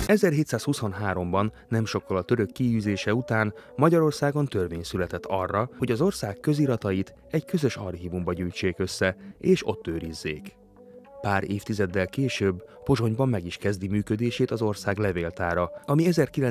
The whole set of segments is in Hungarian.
1723-ban, nem sokkal a török kiűzése után Magyarországon törvény született arra, hogy az ország köziratait egy közös archívumba gyűjtsék össze, és ott őrizzék. Pár évtizeddel később Pozsonyban meg is kezdi működését az ország levéltára, ami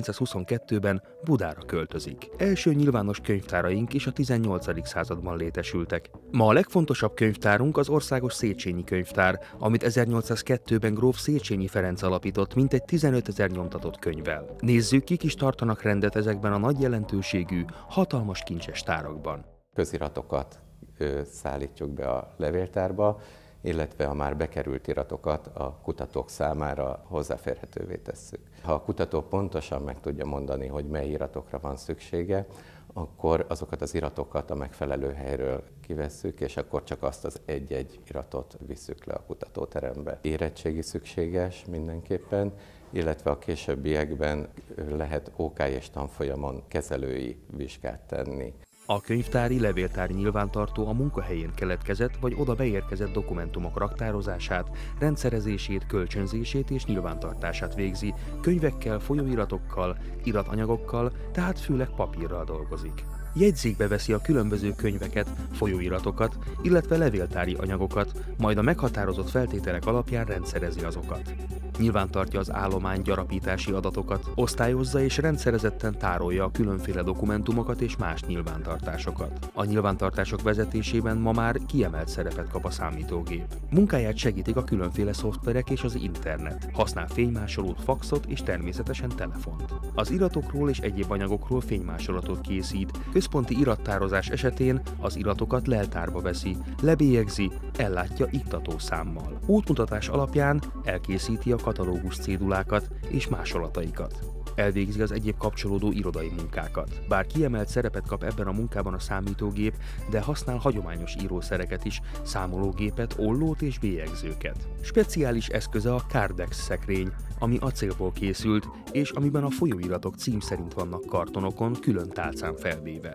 1922-ben Budára költözik. Első nyilvános könyvtáraink is a 18. században létesültek. Ma a legfontosabb könyvtárunk az Országos Széchenyi Könyvtár, amit 1802-ben gróf Széchenyi Ferenc alapított mintegy 15 000 nyomtatott könyvvel. Nézzük, kik is tartanak rendet ezekben a nagy jelentőségű, hatalmas kincses tárakban. Köziratokat szállítjuk be a levéltárba, illetve a már bekerült iratokat a kutatók számára hozzáférhetővé tesszük. Ha a kutató pontosan meg tudja mondani, hogy mely iratokra van szüksége, akkor azokat az iratokat a megfelelő helyről kivesszük, és akkor csak azt az egy-egy iratot visszük le a kutatóterembe. Érettségi szükséges mindenképpen, illetve a későbbiekben lehet OK és tanfolyamon kezelői vizsgát tenni. A könyvtári levéltári nyilvántartó a munkahelyén keletkezett vagy oda beérkezett dokumentumok raktározását, rendszerezését, kölcsönzését és nyilvántartását végzi, könyvekkel, folyóiratokkal, iratanyagokkal, tehát főleg papírral dolgozik. Jegyzékbe veszi a különböző könyveket, folyóiratokat, illetve levéltári anyagokat, majd a meghatározott feltételek alapján rendszerezi azokat. Nyilvántartja az állomány gyarapítási adatokat, osztályozza és rendszerezetten tárolja a különféle dokumentumokat és más nyilvántartásokat. A nyilvántartások vezetésében ma már kiemelt szerepet kap a számítógép. Munkáját segítik a különféle szoftverek és az internet. Használ fénymásolót, faxot és természetesen telefont. Az iratokról és egyéb anyagokról fénymásolatot készít, központi irattározás esetén az iratokat leltárba veszi, lebélyegzi, ellátja iktatószámmal. Útmutatás alapján elkészíti a katalógus cédulákat és másolataikat. Elvégzi az egyéb kapcsolódó irodai munkákat. Bár kiemelt szerepet kap ebben a munkában a számítógép, de használ hagyományos írószereket is, számológépet, ollót és bélyegzőket. Speciális eszköze a Cardex szekrény, ami acélból készült, és amiben a folyóiratok cím szerint vannak kartonokon, külön tálcán felvéve.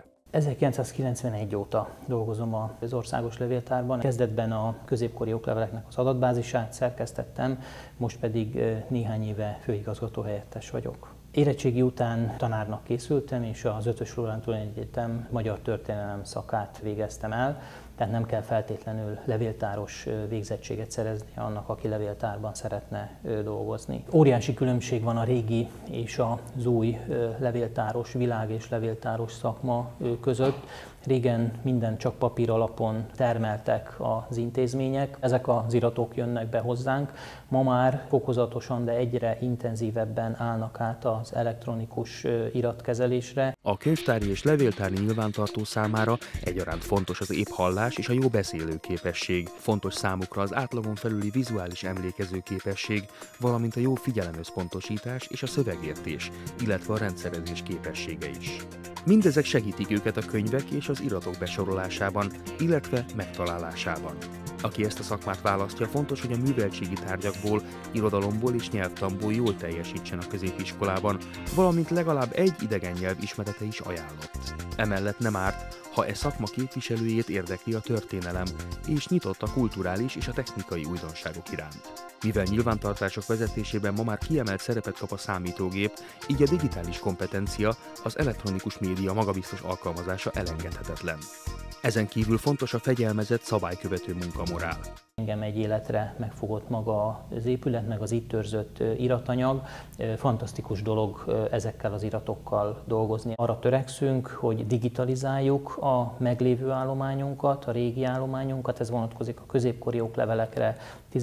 1991 óta dolgozom az Országos Levéltárban. Kezdetben a középkori okleveleknek az adatbázisát szerkesztettem, most pedig néhány éve főigazgatóhelyettes vagyok. Érettségi után tanárnak készültem, és az Eötvös Loránd Egyetem magyar történelem szakát végeztem el, tehát nem kell feltétlenül levéltáros végzettséget szerezni annak, aki levéltárban szeretne dolgozni. Óriási különbség van a régi és az új levéltáros, világ és levéltáros szakma között. Régen minden csak papír alapon termeltek az intézmények, ezek az iratok jönnek be hozzánk. Ma már fokozatosan, de egyre intenzívebben állnak át az elektronikus iratkezelésre. A könyvtári és levéltári nyilvántartó számára egyaránt fontos az épp hallás és a jó beszélő képesség. Fontos számukra az átlagon felüli vizuális emlékező képesség, valamint a jó figyelemösszpontosítás és a szövegértés, illetve a rendszerezés képessége is. Mindezek segítik őket a könyvek és az iratok besorolásában, illetve megtalálásában. Aki ezt a szakmát választja, fontos, hogy a műveltségi tárgyakból, irodalomból és nyelvtanból jól teljesítsen a középiskolában, valamint legalább egy idegen nyelv ismerete is ajánlott. Emellett nem árt, ha szakma képviselőjét érdekli a történelem, és nyitott a kulturális és a technikai újdonságok iránt. Mivel nyilvántartások vezetésében ma már kiemelt szerepet kap a számítógép, így a digitális kompetencia, az elektronikus média magabiztos alkalmazása elengedhetetlen. Ezen kívül fontos a fegyelmezett, szabálykövető munkamorál. Engem egy életre megfogott maga az épület, meg az itt őrzött iratanyag. Fantasztikus dolog ezekkel az iratokkal dolgozni. Arra törekszünk, hogy digitalizáljuk a meglévő állományunkat, a régi állományunkat. Ez vonatkozik a középkori oklevelekre,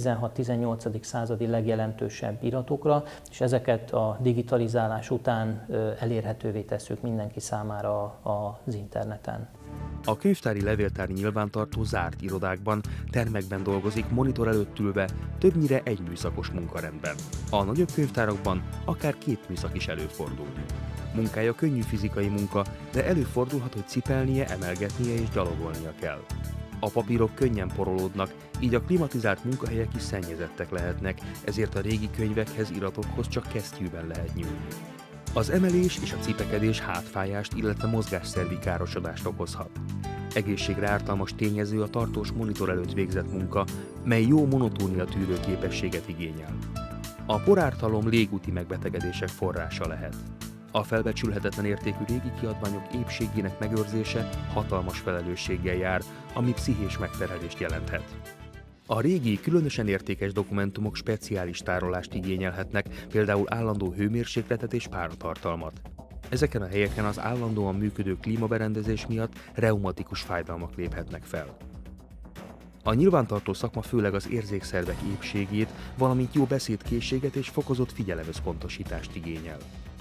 16-18. századi legjelentősebb iratokra, és ezeket a digitalizálás után elérhetővé tesszük mindenki számára az interneten. A könyvtári levéltári nyilvántartó zárt irodákban, termekben dolgozik, monitor előtt ülve, többnyire egy műszakos munkarendben. A nagyobb könyvtárakban akár 2 műszak is előfordul. Munkája könnyű fizikai munka, de előfordulhat, hogy cipelnie, emelgetnie és gyalogolnia kell. A papírok könnyen porolódnak, így a klimatizált munkahelyek is szennyezettek lehetnek, ezért a régi könyvekhez, iratokhoz csak kesztyűben lehet nyúlni. Az emelés és a cipekedés hátfájást, illetve mozgásszervi károsodást okozhat. Egészségre ártalmas tényező a tartós monitor előtt végzett munka, mely jó monotónia tűrő képességet igényel. A porártalom légúti megbetegedések forrása lehet. A felbecsülhetetlen értékű régi kiadványok épségének megőrzése hatalmas felelősséggel jár, ami pszichés megterhelést jelenthet. A régi, különösen értékes dokumentumok speciális tárolást igényelhetnek, például állandó hőmérsékletet és páratartalmat. Ezeken a helyeken az állandóan működő klímaberendezés miatt reumatikus fájdalmak léphetnek fel. A nyilvántartó szakma főleg az érzékszervek épségét, valamint jó beszédkészséget és fokozott figyelemösszpontosítást igényel.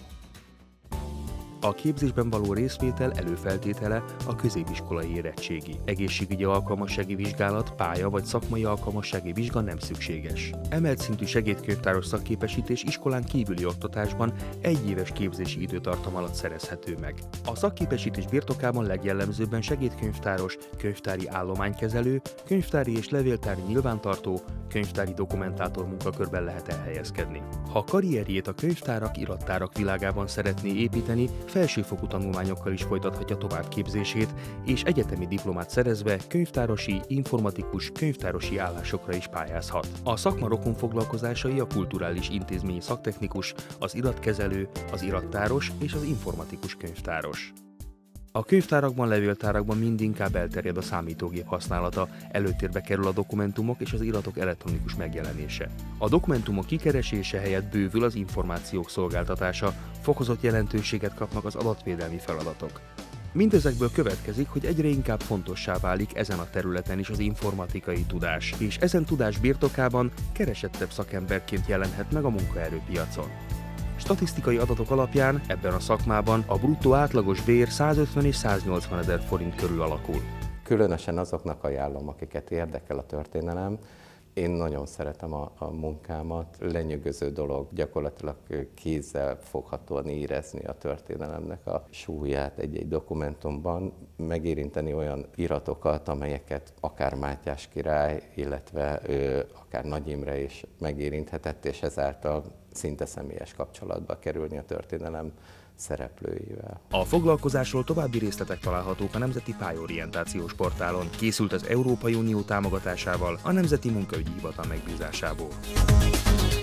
A képzésben való részvétel előfeltétele a középiskolai érettségi. Egészségügyi alkalmassági vizsgálat, pálya vagy szakmai alkalmassági vizsga nem szükséges. Emelt szintű segédkönyvtáros szakképesítés iskolán kívüli oktatásban egyéves képzési időtartam alatt szerezhető meg. A szakképesítés birtokában legjellemzőbben segédkönyvtáros, könyvtári állománykezelő, könyvtári és levéltári nyilvántartó, könyvtári dokumentátor munkakörben lehet elhelyezkedni. Ha karrierjét a könyvtárak, irattárak világában szeretné építeni, felsőfokú tanulmányokkal is folytathatja továbbképzését, és egyetemi diplomát szerezve könyvtárosi, informatikus, könyvtárosi állásokra is pályázhat. A szakma rokonfoglalkozásai a kulturális intézményi szaktechnikus, az iratkezelő, az irattáros és az informatikus könyvtáros. A könyvtárakban, levéltárakban mindinkább elterjed a számítógép használata, előtérbe kerül a dokumentumok és az iratok elektronikus megjelenése. A dokumentumok kikeresése helyett bővül az információk szolgáltatása, fokozott jelentőséget kapnak az adatvédelmi feladatok. Mindezekből következik, hogy egyre inkább fontossá válik ezen a területen is az informatikai tudás, és ezen tudás birtokában keresettebb szakemberként jelenhet meg a munkaerőpiacon. Statisztikai adatok alapján ebben a szakmában a bruttó átlagos bér 150 és 180 ezer forint körül alakul. Különösen azoknak ajánlom, akiket érdekel a történelem. Én nagyon szeretem a munkámat, lenyűgöző dolog gyakorlatilag kézzel foghatóan érezni a történelemnek a súlyát egy-egy dokumentumban, megérinteni olyan iratokat, amelyeket akár Mátyás király, illetve akár Nagy Imre is megérinthetett, és ezáltal szinte személyes kapcsolatba kerülni a történelem szereplőivel. A foglalkozásról további részletek találhatók a Nemzeti Pályorientációs Portálon. Készült az Európai Unió támogatásával, a Nemzeti Munkaügyi Hivatal megbízásából.